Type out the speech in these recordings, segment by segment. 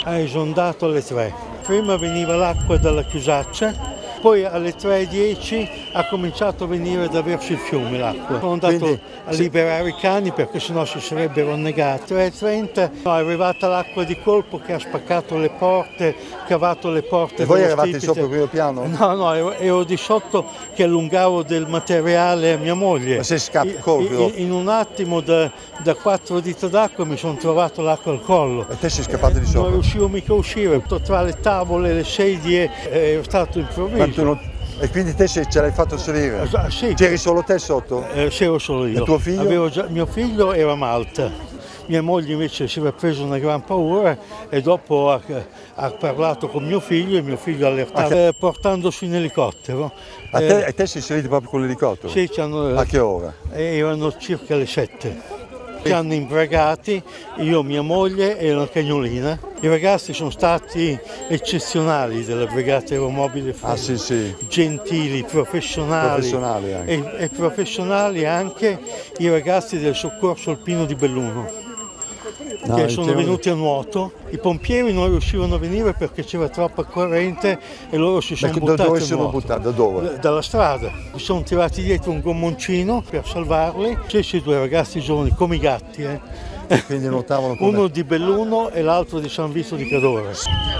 ha esondato alle 3. Prima veniva l'acqua dalla chiusaccia, poi alle 3:10 ha cominciato a venire da verso il fiume l'acqua. Sono andato a liberare i cani perché sennò si sarebbero annegati. Alle 3:30 è arrivata l'acqua di colpo che ha spaccato le porte, cavato le porte. E voi eravate sopra il primo piano? No, ero di sotto che allungavo del materiale a mia moglie. Ma sei scappato? In un attimo da 4 dita d'acqua mi sono trovato l'acqua al collo. E te sei scappato di sopra? Non riuscivo mica a uscire, tra le tavole, le sedie, è stato improvviso. E quindi te ce l'hai fatto salire? Sì. C'eri solo te sotto? C'ero solo io. E tuo figlio? Mio figlio era a Malta, mia moglie invece si era presa una gran paura e dopo ha parlato con mio figlio e mio figlio ha allertato portandosi in elicottero. E te sei salito proprio con l'elicottero? Sì, a che ora? Erano circa le 7. Ci hanno imbragati, io, mia moglie e una cagnolina. I ragazzi sono stati eccezionali della Brigata Aeromobile Fondi. Sì. Gentili, professionali anche. E professionali anche i ragazzi del soccorso alpino di Belluno. Che sono venuti a nuoto, i pompieri non riuscivano a venire perché c'era troppa corrente e loro si sono buttati. Da dove sono buttati? Da dove? Dalla strada. Si sono tirati dietro un gommoncino per salvarli. C'erano due ragazzi giovani come i gatti. Quindi nuotavano come... Uno di Belluno e l'altro di San Vito di Cadore.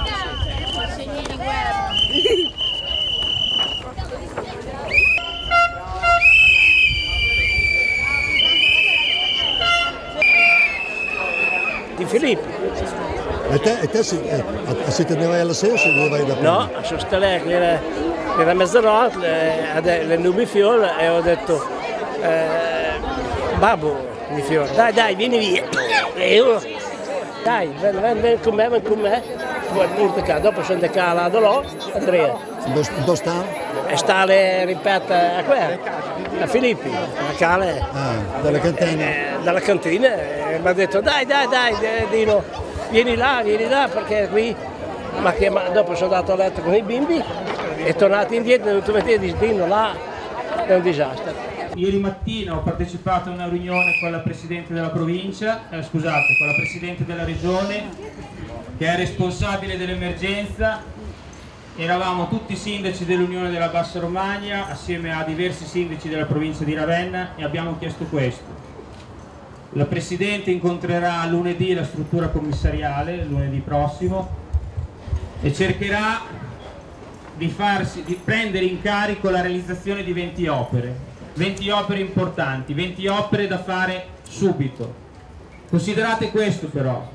Di Filippi. E te si teneva alla sera o si teneva da prima? No, sono stato lì, era mezzanotte, le nubi fiore e ho detto, babbo, mi fiore, dai, vieni via. E io, dai, ven con me. Dopo sono decalato là, Andrea. Dove sta? E sta, ripeto, a Filippi, a Cale. Dalla cantina? Dalla cantina, mi ha detto dai, Dino, vieni là, perché qui dopo sono andato a letto con i bimbi e tornato indietro, non mettete di Dino là, è un disastro. Ieri mattina ho partecipato a una riunione con la Presidente della provincia, con la Presidente della Regione, che è responsabile dell'emergenza. Eravamo tutti sindaci dell'Unione della Bassa Romagna assieme a diversi sindaci della provincia di Ravenna e abbiamo chiesto questo. La Presidente incontrerà lunedì la struttura commissariale, lunedì prossimo, e cercherà di prendere in carico la realizzazione di 20 opere importanti, 20 opere da fare subito. Considerate questo però,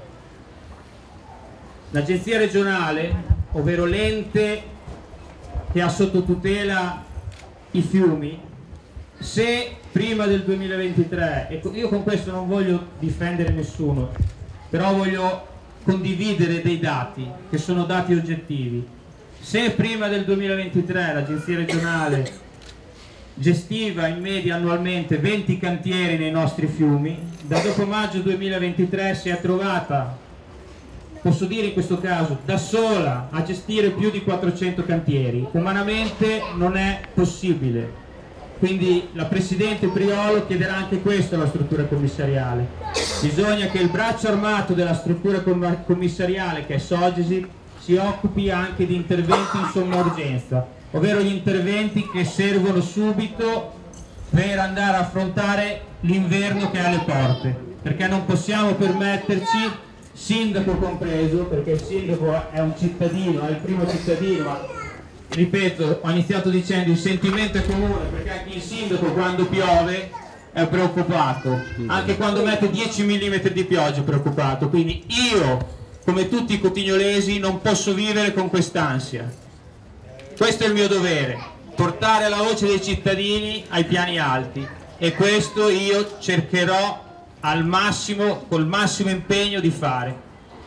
l'Agenzia regionale, ovvero l'ente che ha sotto tutela i fiumi, se prima del 2023, e io con questo non voglio difendere nessuno, però voglio condividere dei dati che sono dati oggettivi, se prima del 2023 l'Agenzia regionale gestiva in media annualmente 20 cantieri nei nostri fiumi, da dopo maggio 2023 si è trovata, posso dire in questo caso, da sola a gestire più di 400 cantieri. Umanamente non è possibile. Quindi la Presidente Priolo chiederà anche questo alla struttura commissariale. Bisogna che il braccio armato della struttura commissariale, che è Sogesi, si occupi anche di interventi in somma urgenza, ovvero gli interventi che servono subito per andare a affrontare l'inverno che è alle porte, perché non possiamo permetterci, sindaco compreso, perché il sindaco è un cittadino, è il primo cittadino, ma ripeto, ho iniziato dicendo il sentimento è comune, perché anche il sindaco quando piove è preoccupato, anche quando mette 10 mm di pioggia è preoccupato, quindi io, come tutti i cotignolesi, non posso vivere con quest'ansia. Questo è il mio dovere, portare la voce dei cittadini ai piani alti, e questo io cercherò al massimo, col massimo impegno di fare.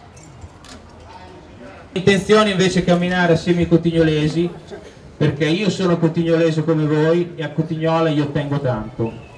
Intenzione invece camminare assieme ai cotignolesi, perché io sono cotignolese come voi e a Cotignola io tengo tanto.